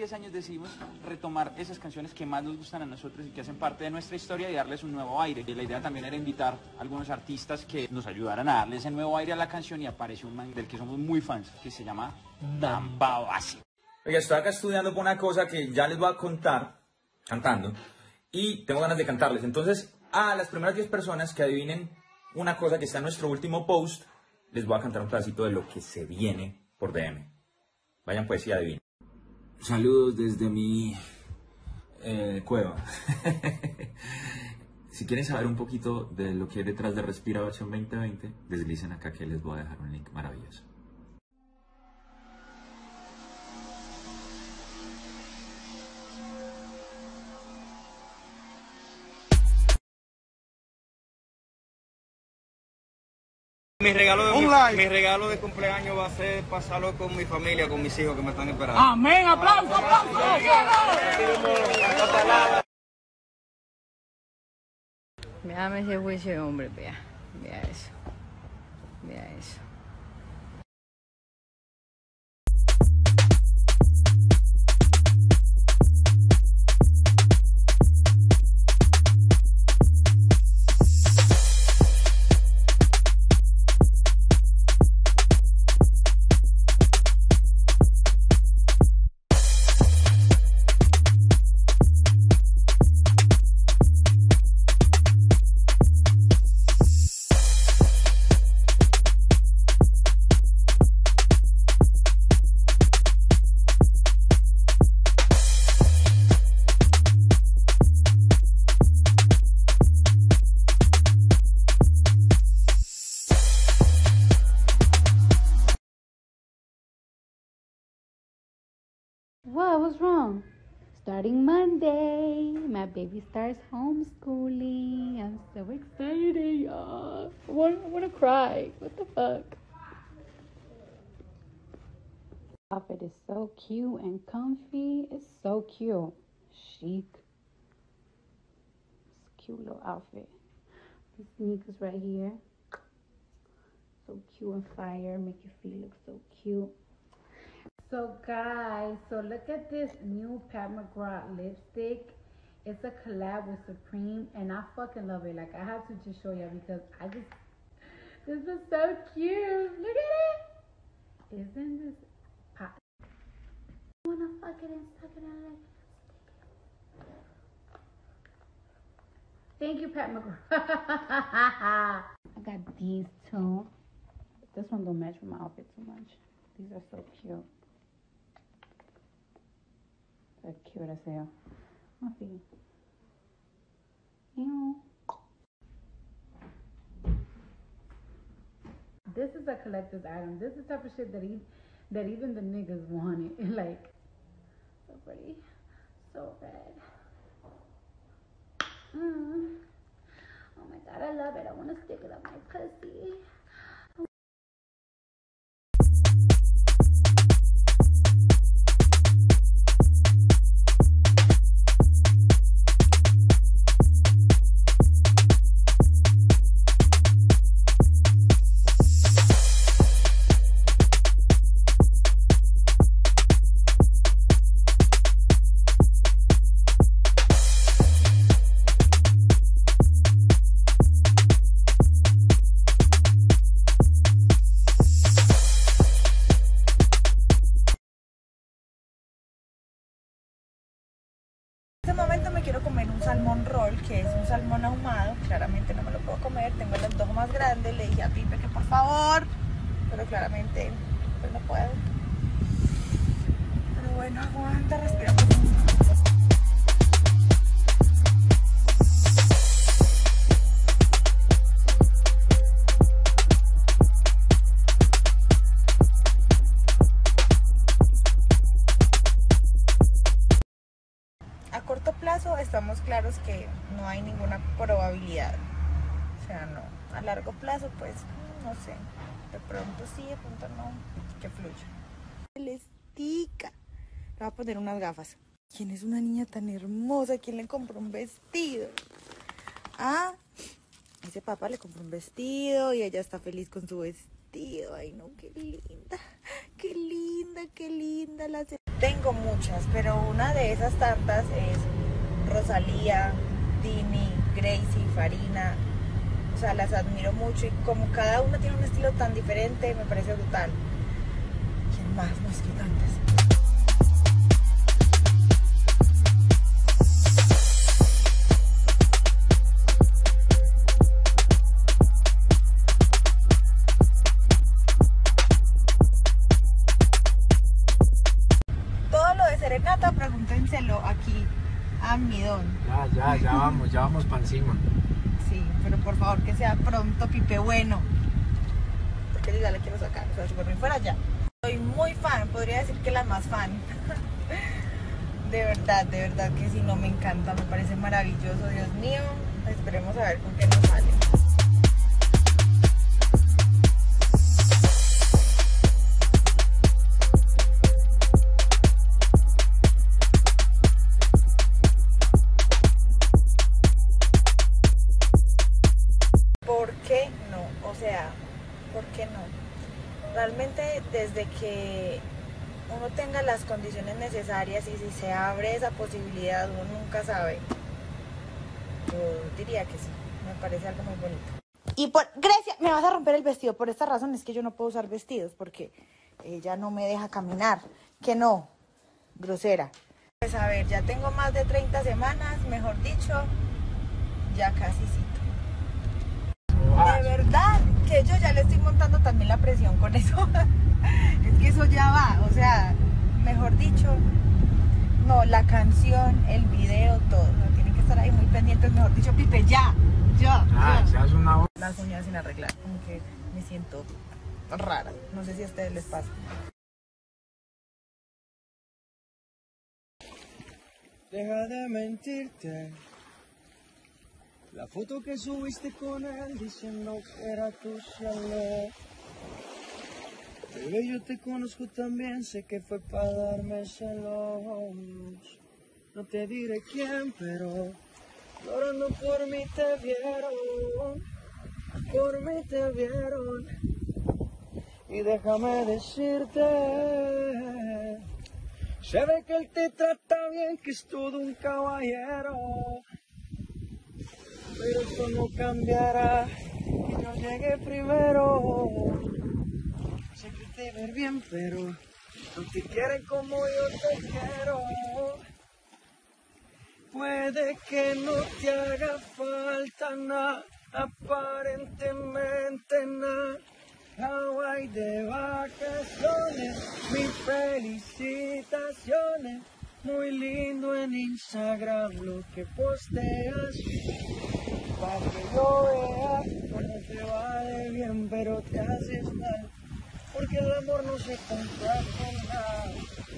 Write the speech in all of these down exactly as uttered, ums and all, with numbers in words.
diez años decidimos retomar esas canciones que más nos gustan a nosotros y que hacen parte de nuestra historia y darles un nuevo aire. Y la idea también era invitar a algunos artistas que nos ayudaran a darle ese nuevo aire a la canción, y apareció un man del que somos muy fans, que se llama Damba Básico. Oiga, estoy acá estudiando por una cosa que ya les voy a contar, cantando, y tengo ganas de cantarles. Entonces, a las primeras diez personas que adivinen una cosa que está en nuestro último post, les voy a cantar un pedacito de lo que se viene por D M. Vayan pues y adivinen. Saludos desde mi eh, cueva. Si quieren saber un poquito de lo que hay detrás de Respiración veinte veinte, deslicen acá que les voy a dejar un link maravilloso. Mi regalo, de, mi, mi regalo de cumpleaños va a ser pasarlo con mi familia, con mis hijos que me están esperando. ¡Amén! ¡Aplausos, aplausos! Véame ese juicio de hombre, vea. Vea eso. Vea eso. What was wrong? Starting Monday, my baby starts homeschooling. I'm so excited, y'all. I want, I want to cry. What the fuck? Outfit is so cute and comfy. It's so cute. Chic. It's a cute little outfit. These sneakers right here. So cute and fire. Make your feet look so cute. So guys, so look at this new Pat McGrath lipstick. It's a collab with Supreme, and I fucking love it. Like, I have to just show you because I just, this is so cute. Look at it. Isn't this hot? I wanna fuck it and suck it and like thank you, Pat McGrath. I got these two. This one don't match with my outfit too much. These are so cute. They're cute as hell. My feet. Ew. This is a collector's item. This is the type of shit that, he, that even the niggas wanted. Like, so pretty. So red. Mm. Oh my god, I love it. I want to stick it up my pussy. En este momento me quiero comer un salmón roll, que es un salmón ahumado. Claramente no me lo puedo comer, tengo el antojo más grande. Le dije a Pipe que por favor, pero claramente pues no puedo. Pero bueno, aguanta, respira profundo. A corto plazo estamos claros que no hay ninguna probabilidad, o sea, no. A largo plazo, pues, no sé, de pronto sí, de pronto no, que fluya. Celestica, le voy a poner unas gafas. ¿Quién es una niña tan hermosa? ¿Quién le compró un vestido? Ah, ese papá le compró un vestido y ella está feliz con su vestido. Ay, no, qué linda, qué linda, qué linda la tengo muchas, pero una de esas tantas es Rosalía, Dini, Gracie, Farina. O sea, las admiro mucho y como cada una tiene un estilo tan diferente, me parece brutal. ¿Quién más? No, es que tantas. Todo lo de serenata, pregúntenselo aquí a mi don. Ya, ya, ya vamos, ya vamos para encima. Sí, pero por favor que sea pronto, Pipe bueno. Porque yo ya le quiero sacar, o sea, si por mí fuera ya. Soy muy fan, podría decir que la más fan. De verdad, de verdad que sí, no, me encanta, me parece maravilloso, Dios mío. Esperemos a ver con qué nos sale. ¿Por qué no? O sea, ¿por qué no? Realmente desde que uno tenga las condiciones necesarias y si se abre esa posibilidad, uno nunca sabe. Yo diría que sí, me parece algo muy bonito. Y por Grecia, me vas a romper el vestido. Por esta razón es que yo no puedo usar vestidos porque ella no me deja caminar. Que no, grosera. Pues a ver, ya tengo más de treinta semanas, mejor dicho, ya casi cito. De verdad que yo ya le estoy montando también la presión con eso. Es que eso ya va, o sea, mejor dicho, no, la canción, el video, todo, no, tienen que estar ahí muy pendientes, mejor dicho, Pipe, ya, ya, Ah, ya. se hace una hora. Las uñas sin arreglar, como que me siento rara, no sé si a ustedes les pasa. Deja de mentirte. La foto que subiste con él diciendo que era tu cielo. Bebé, yo te conozco también, sé que fue para darme celos. No te diré quién, pero llorando por mí te vieron. Por mí te vieron. Y déjame decirte, se ve que él te trata bien, que es todo un caballero. Pero esto no cambiará, que yo llegué primero. Sé que te ver bien, pero no te quieren como yo te quiero. Puede que no te haga falta nada, aparentemente nada. Hawaii de vacaciones, mis felicitaciones. Muy lindo en Instagram lo que posteas. Para que yo vea cómo te va de bien, pero te haces mal, porque el amor no se compra con nada.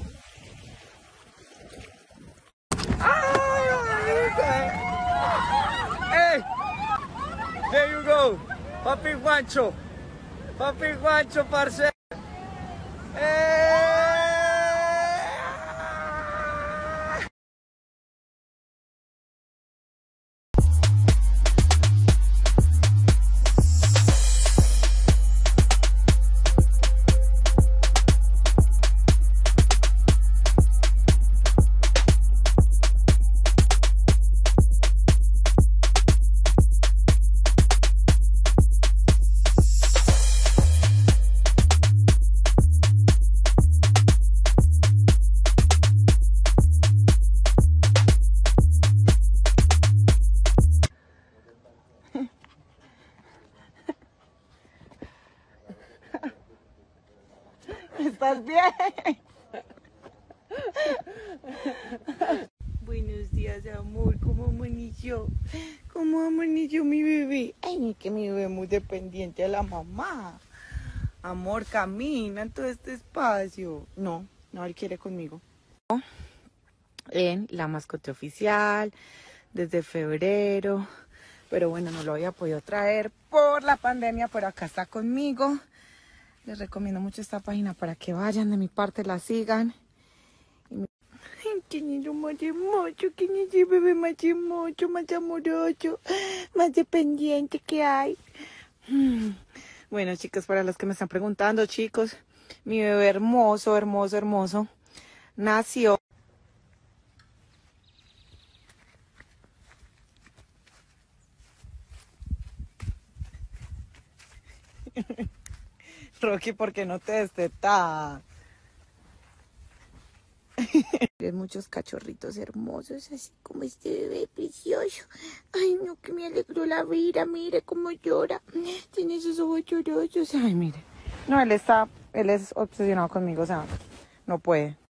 ¡Hey! There you go, Papi Juancho, Papi Juancho, parce. ¡Hey! ¿Estás bien? Buenos días, amor. ¿Cómo amaneció? ¿Cómo amaneció mi bebé? Ay, que mi bebé es muy dependiente de la mamá. Amor, camina en todo este espacio. No, no, él quiere conmigo. En la mascota oficial, desde febrero. Pero bueno, no lo había podido traer por la pandemia, pero acá está conmigo. Les recomiendo mucho esta página para que vayan, de mi parte la sigan. Y me... Ay, qué niño más hermoso, qué niño bebé más hermoso, más amoroso, más dependiente que hay. Bueno, chicos, para los que me están preguntando, chicos, mi bebé hermoso, hermoso, hermoso. nació. Rocky, ¿por qué no te destetas? Muchos cachorritos hermosos, así como este bebé precioso. Ay, no, que me alegró la vida. Mire cómo llora. Tiene esos ojos llorosos. Ay, mire. No, él está, él es obsesionado conmigo, o sea, no puede.